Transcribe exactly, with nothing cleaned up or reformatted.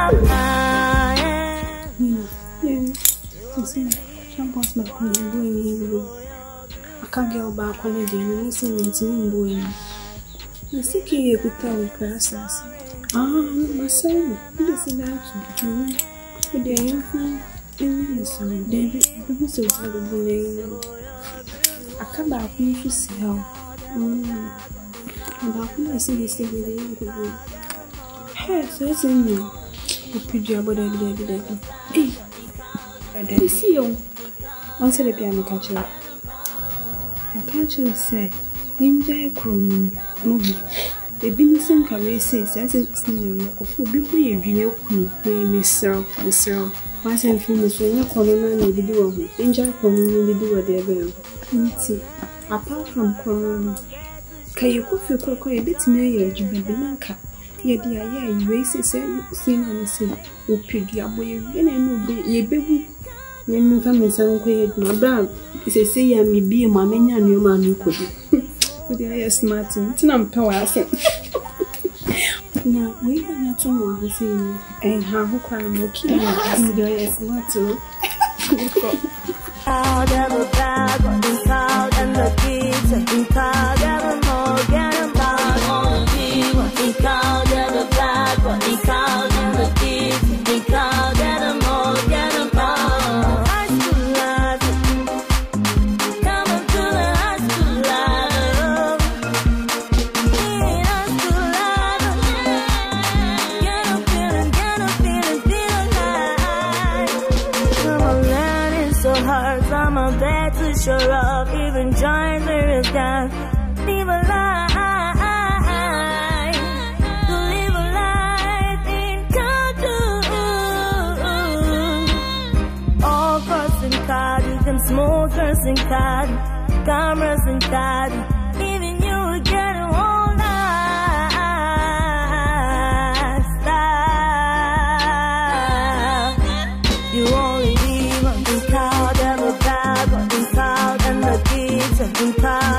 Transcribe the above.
Boss my boy, I can't get back on it. You see me in boy. I think you could tell me classes. Ah, my son, this is that. But they ain't fine. In son, David, the so sad of the name. I come back to see how. Hm. And I see this thing with the hey, so it's in you. You put your body there. Hey, I don't see you. Answer the piano catcher. I can't you say, Ninja Crum, movie. The Binison Carey says, as a scenario of who be real queen, Miss Sir, Miss Sir. Once I'm finished, when you're calling on the door, Ninja Crum will do what they're very. Apart from Crum, can you cook your cocoa a bit near you, Bananka? Yet, the idea you raise a same and say, who put your boy, and no ye baby. When family sound quiet, my brother is a say, I may be a mamma and your man you could. With the air smart and I'm power. Now, we are not so more saying, and how who can look in the air smart too. Out of the bag, out and the kids, and card ever more, get a bag on the people, out of the bag, out and the kids, and card ever more, get a bag. Sure of even giant lyrics down. Live a life, to live a life in control. All crossing card, you can smoke crossing card, cameras and card. Even you will get a whole lifestyle. You only live on the card, ever bag on the card and the kids and the card.